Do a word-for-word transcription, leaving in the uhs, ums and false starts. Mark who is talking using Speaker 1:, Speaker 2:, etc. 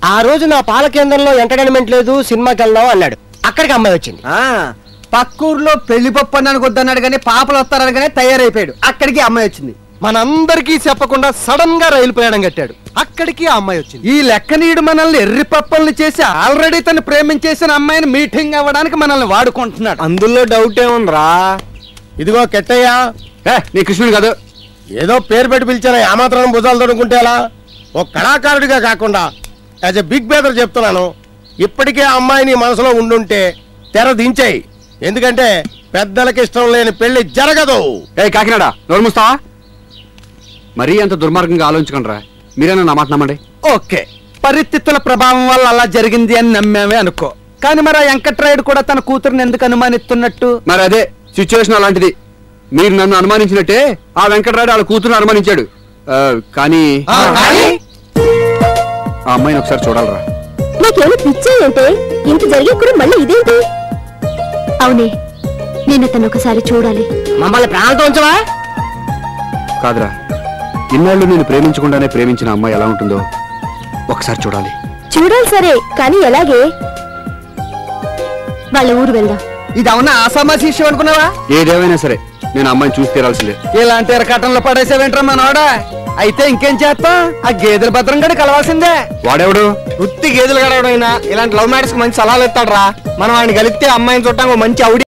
Speaker 1: ఆ రోజు నా పాల కేంద్రంలో ఎంటర్టైన్మెంట్ లేదు, సినిమాకి వెళ్దాం అన్నాడు. అక్కడికి అమ్మాయి వచ్చింది.
Speaker 2: పక్కూరులో పెళ్లి పప్పు అన్నానికి వద్దన్నాడు కానీ పాపలు వస్తారని కానీ తయారైపోయాడు. అక్కడికి అమ్మాయి వచ్చింది.
Speaker 3: మనందరికీ చెప్పకుండా సడన్ గా రైలు ప్రయాణం కట్టాడు. అక్కడికి ఆ అమ్మాయి వచ్చింది.
Speaker 2: ఈ లెక్కనీడు మనల్ని ఎర్రి పప్పల్ని చేసి ఆల్రెడీ తను ప్రేమించేసిన అమ్మాయిని మీటింగ్ అవ్వడానికి మనల్ని వాడుకుంటున్నాడు.
Speaker 1: అందులో డౌట్ ఏముందిరా? ఇదిగో కెట్టయ్యా,
Speaker 3: నీ కృష్ణుడు కాదు,
Speaker 1: ఏదో పేరు పెట్టి పిలిచాను. ఆ మాత్రం భుజాలు తొడుకుంటే ఎలా? ఒక కళాకారుడిగా కాకుండా యాజ్ ఎ బిగ్ బ్రదర్ చెప్తున్నాను, ఇప్పటికే అమ్మాయిని మనసులో ఉండుంటే తెర దించేయి. ఎందుకంటే పెద్దలకి ఇష్టం లేని పెళ్లి జరగదు.
Speaker 3: ఏ కాకినాడ, నోరు మూస్తావా? మరీ అంత దుర్మార్గంగా ఆలోచించకండిరా. మీరేనా నా మాట నమ్మండి.
Speaker 2: ఓకే, పరిస్థితుల ప్రభావం వల్ల అలా జరిగింది అని నమ్మామే అనుకో. కానీ మరి ఆ వెంకట్రాయుడు కూడా తన కూతురుని ఎందుకు అనుమానిస్తున్నట్టు?
Speaker 3: మరి అదే సిచ్యువేషన్ అలాంటిది. మీరు నన్ను అనుమానించినట్టే ఆ వెంకటరాయుడు వాళ్ళ కూతురుని అనుమానించాడు. కానీ ఆ అమ్మాయిని ఒకసారి చూడాలరా.
Speaker 4: నాకేమో పిచ్చాయంటే ఇంత జరిగే కూడా మళ్ళీ ఇదేంటి? అవునే, నేను తను ఒకసారి చూడాలి.
Speaker 1: మమ్మల్ని ప్రాణంతో ఉంచవా?
Speaker 3: కాదురా, ఇన్నాళ్ళు నేను ప్రేమించకుండానే ప్రేమించిన అమ్మాయి ఎలా ఉంటుందో ఒకసారి చూడాలి.
Speaker 4: చూడాలి సరే, కానీ ఎలాగే? వాళ్ళ ఊరు వెళ్దాం.
Speaker 2: ఇది అవునా ఆసామాసి విషయం అనుకున్నావా?
Speaker 3: ఏదేమైనా సరే నేను అమ్మాయిని చూసి తీరాల్సిందే.
Speaker 2: ఇలాంటి ఎరకాటంలో పడేసేవేంట్రా మనోడా? అయితే ఇంకేం చేస్తాం, ఆ గేదెల భద్రం గడి కలవాల్సిందే.
Speaker 3: వాడెవడు?
Speaker 1: వృత్తి గేదెలు గడవడైనా ఇలాంటి లవ్ మ్యారేజ్ కి మంచి సలహాలు ఇస్తాడు రా. మనం ఆయన కలిస్తే అమ్మాయిని చూడటానికి మంచి అవుడి